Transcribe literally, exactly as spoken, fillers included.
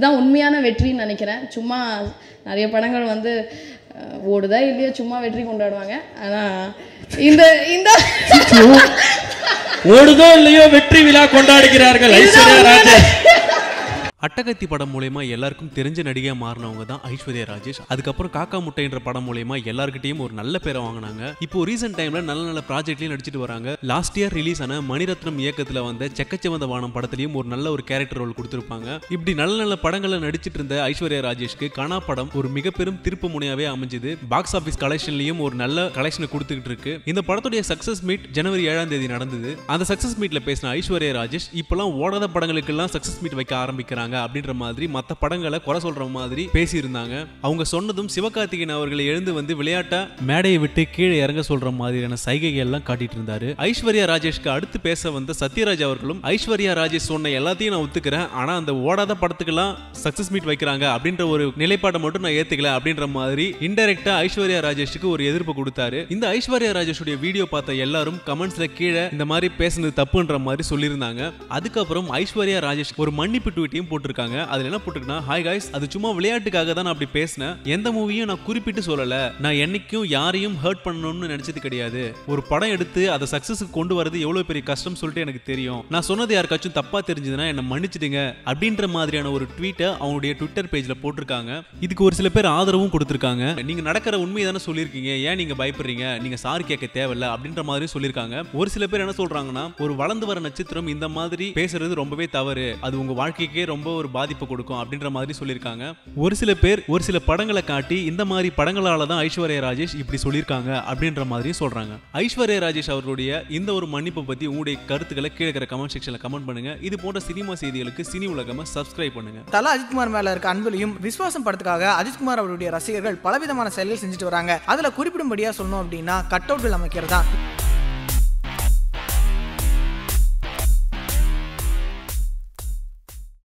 இதுதான் உண்மையான வெற்றின்னு நினைக்கிறேன். சும்மா நிறைய படங்கள் வந்து ஓடுதா இல்லையோ சும்மா வெற்றி கொண்டாடுவாங்க. ஆனால் இந்த இந்த ஓடுதோ இல்லையோ வெற்றி விழா கொண்டாடுகிறார்கள் ஐஸ்வர்யா ராஜேஷ். அட்டகத்தி படம் மூலமா எல்லாருக்கும் தெரிஞ்ச நடிகையா மாறினவங்க தான் ஐஸ்வர்யா ராஜேஷ். அதுக்கப்புறம் காக்கா முட்டைன்ற படம் மூலமா எல்லாருக்கிட்டையும் ஒரு நல்ல பேரை வாங்கினாங்க. இப்போ ரீசெண்ட் டைம்ல நல்ல நல்ல ப்ராஜெக்ட்லயும் நடிச்சிட்டு வராங்க. லாஸ்ட் இயர் ரிலீஸ் ஆன மணிரத்னம் இயக்கத்துல வந்த செக்கச்சவந்த வானம் படத்திலையும் ஒரு நல்ல ஒரு கேரக்டர் ரோல் கொடுத்திருப்பாங்க. இப்படி நல்ல நல்ல படங்களை நடிச்சிட்டு இருந்த ஐஸ்வர்யா ராஜேஷ்க்கு கனா படம் ஒரு மிக பெரும் திருப்பு முனையாவே அமைஞ்சது. பாக்ஸ் ஆபீஸ் கலெக்ஷன்லயும் ஒரு நல்ல கலெக்ஷனை கொடுத்துக்கிட்டு இருக்கு. இந்த படத்துடைய சக்சஸ் மீட் ஜனவரி ஏழாம் தேதி நடந்தது. அந்த சக்சஸ் மீட்ல பேசின ஐஸ்வர்யா ராஜேஷ் இப்பெல்லாம் ஓடாத படங்களுக்கு எல்லாம் சக்சஸ் மீட் வைக்க ஆரம்பிக்கிறாங்க அப்படின்ற மாதிரி மற்ற படங்களை குறை சொல்ற மாதிரி பேசி இருந்தாங்க. அவங்க சொன்னதும் சிவகார்த்திகேயன் அவர்களை எழுந்து வந்து விளையாட்டா மேடையை விட்டு கீழே இறங்க சொல்ற மாதிரியான சைகைகள் எல்லாம் காட்டிட்டு இருந்தாரு. ஐஸ்வர்யா ராஜேஷ்க்கு அடுத்து பேச வந்த சத்யராஜ் அவர்களும் ஐஸ்வர்யா ராஜேஷ் சொன்ன எல்லாத்தையும் நான் ஒத்துக்கிறேன், ஆனா அந்த ஓடாத படத்துக்கெல்லாம் சக்சஸ் மீட் வைக்கிறாங்க அப்படின்ற ஒரு நிலைப்பாட்டை மட்டும் நான் ஏத்துக்கல அப்படின்ற மாதிரி இன்டைரக்டா ஐஸ்வர்யா ராஜேஷ்க்கு ஒரு எதிர்ப்பு கொடுத்தாரு. இந்த ஐஸ்வர்யா ராஜேஷுடைய வீடியோ பார்த்த எல்லாரும் கமெண்ட்ஸ்ல கீழே இந்த மாதிரி பேசுனது தப்புன்ற மாதிரி சொல்லியிருந்தாங்க. அதுக்கப்புறம் ஐஸ்வர்யா ராஜேஷ் ஒரு மன்னிப்பு ட்வீட்டையும் போட்டிருக்காங்க. அதுல என்ன போட்டுருக்குன்னா, ஹாய் காய்ஸ், அது சும்மா விளையாட்டுக்காக தான் நான் அப்படி பேசினேன். எந்த மூவியும் நான் குறிப்பிட்டு சொல்லல. நான் என்னைக்கும் யாரையும் ஹர்ட் பண்ணணும்னு நினைச்சது கிடையாது. ஒரு படம் எடுத்து அதை சக்சஸுக்கு கொண்டு வரது எவ்வளவு பெரிய கஷ்டம் சொல்லிட்டு எனக்கு தெரியும். நான் சொன்னது யாருக்காச்சும் தப்பா தெரிஞ்சதுன்னா என்ன மன்னிச்சிடுங்க அப்படின்ற மாதிரியான ஒரு ட்வீட்டை அவங்களுடைய ட்விட்டர் பேஜ்ல போட்டிருக்காங்க. இதுக்கு ஒரு சில பேர் ஆதரவும் கொடுத்திருக்காங்க. நீங்க நடக்கிற உண்மையை தானே சொல்லியிருக்கீங்க, ஏன் நீங்க பயப்படுறீங்க, நீங்க சாரி கேட்க தேவையில்ல அப்படின்ற மாதிரி சொல்லியிருக்காங்க. ஒரு சில பேர் என்ன சொல்றாங்கன்னா, ஒரு வளர்ந்து வர நட்சத்திரம் இந்த மாதிரி பேசுறது ரொம்பவே தவறு, அது உங்க வாழ்க்கைக்கே ரொம்ப ஒரு பாதிப்பு கொடுக்கும் அப்படின்ற மாதிரி சொல்லியிருக்காங்க. ஒரு சில பேர் ஒரு சில படங்களை காட்டி இந்த மாதிரி படங்களால தான் ஐஸ்வர்யா ராஜேஷ் இப்படி சொல்லியிருக்காங்க அப்படின்ற மாதிரி சொல்றாங்க. ஐஸ்வர்யா ராஜேஷ் அவர்களுடைய இந்த ஒரு மன்னிப்பு பத்தி உங்களுடைய கருத்துக்களை கீழே இருக்கிற கமெண்ட் செக்ஷன்ல கமெண்ட் பண்ணுங்க. இது போன்ற சினிமா செய்திகளுக்கு சினி உலகமா சப்ஸ்கிரைப் பண்ணுங்க. தல அஜித்குமார் மேல இருக்க அன்பிலையும் விசுவாசம் படத்துக்காக அஜித்குமார் அவருடைய ரசிகர்கள் பலவிதமான செயல்கள் செஞ்சுட்டு வராங்க. அதுல குறிப்பிடும்படியா சொல்லணும் அப்படின்னா கட் அவுட்கள் அமைக்கிறதா.